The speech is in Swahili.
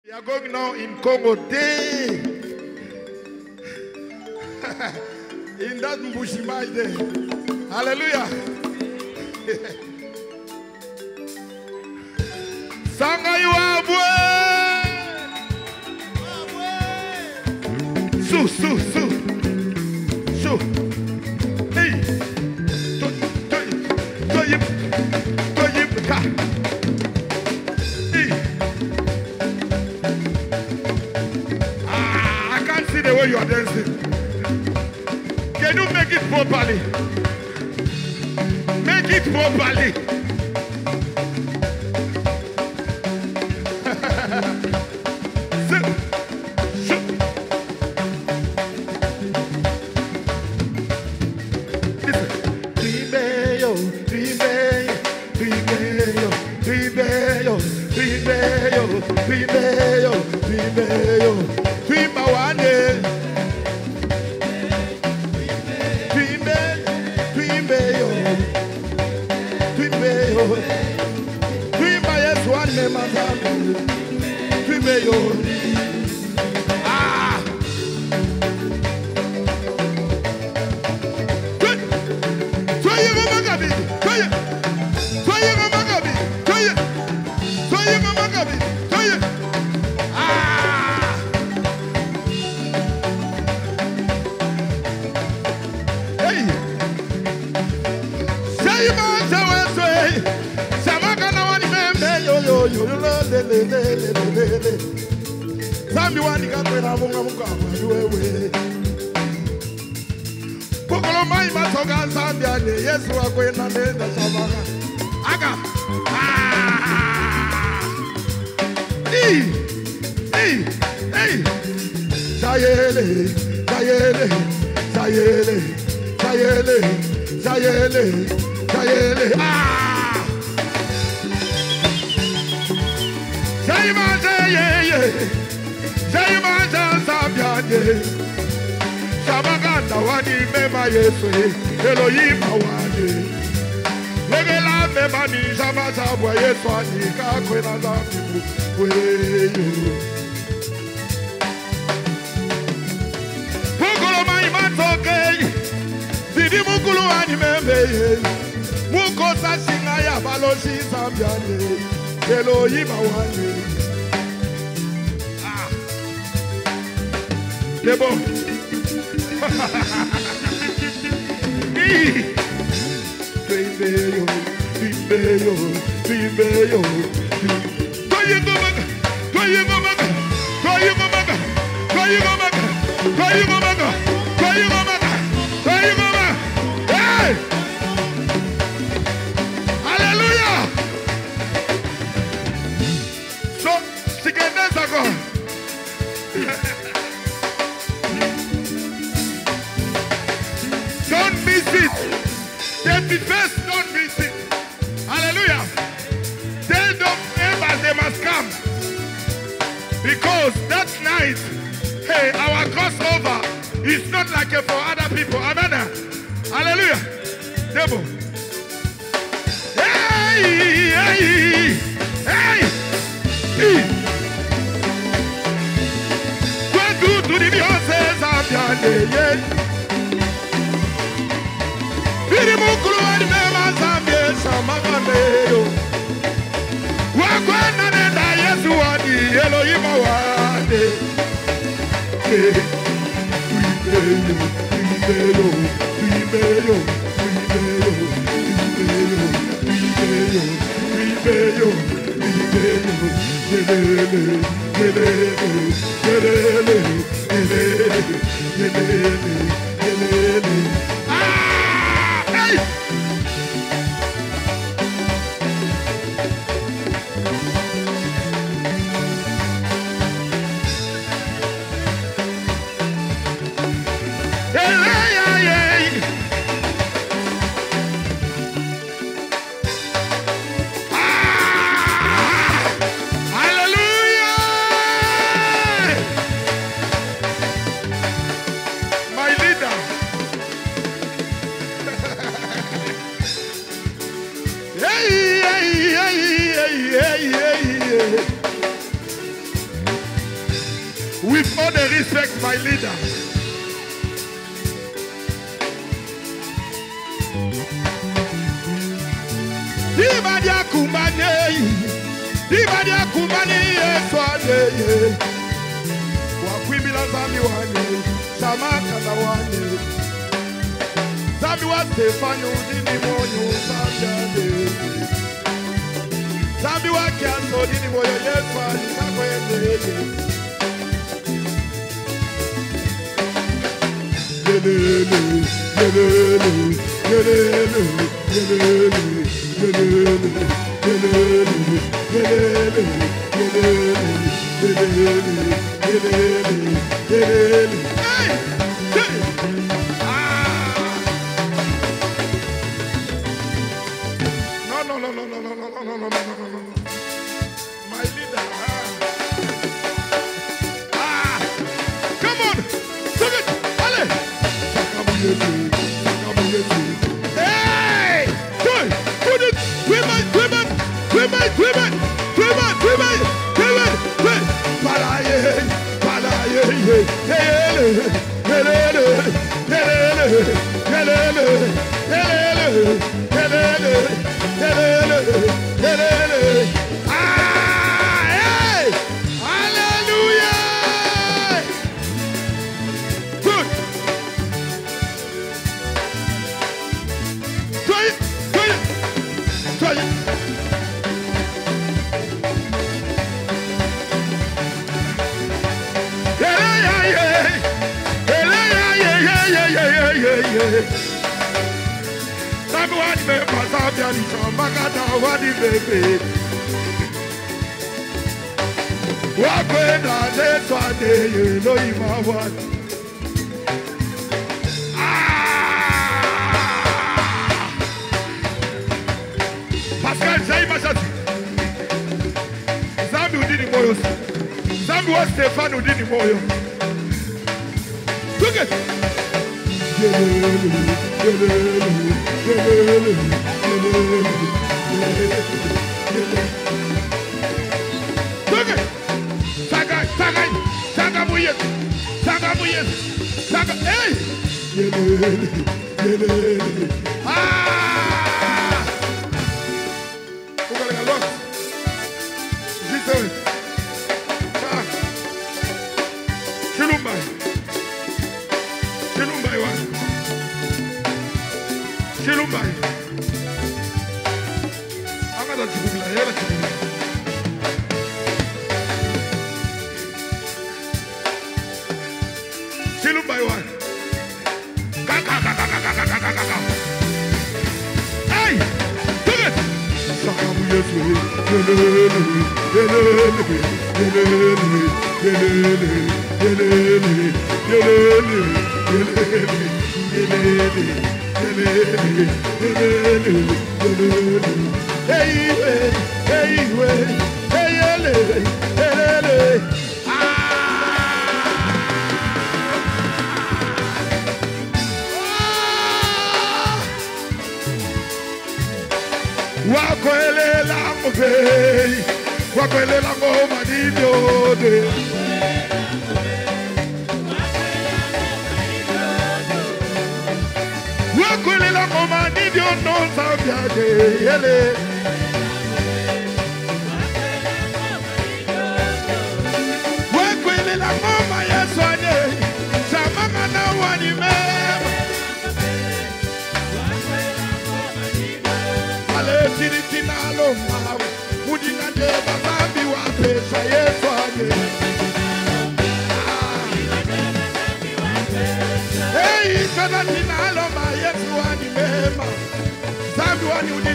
We are going now in Congo Day. In that Mbushimai Day. Hallelujah. Sanga you abwe. Su. Hey. Toyip. Hey. I can't see the way you are dancing. Can you make it properly? Make it properly. With all the respect, my leader. Dibadia kumbane yeswade. Wakwibila zami wane, samaka na wane. Zami wa Stefano dini moyo samjade. Zami wa kiaso dini moyo yeswade kako yeze. No. My leader. Come on. Sing it. Allez. Hey! Good! Put it! Women! Hallelujah! Good! Try it! Pascal Jaimashati. Zambi udini moyo. Zambi wa Stefano udini moyo. Look at Saga muyet. Hey! Chilumbai. Angada chibugla yela chibugla. Chilumbai wa. Kaka. Hey! Do it. Sakamu yesu. Wakwele la ngoma didiode. Wakwele la ngoma didiode no sabiade yele. Wakwele la ngoma yeswane samama na wani mema. Ale tiritina lo mawe. Mudina deba zambi wa pesa yeswane. Hey, kana tina lo ma yeswani mema. Zambi wani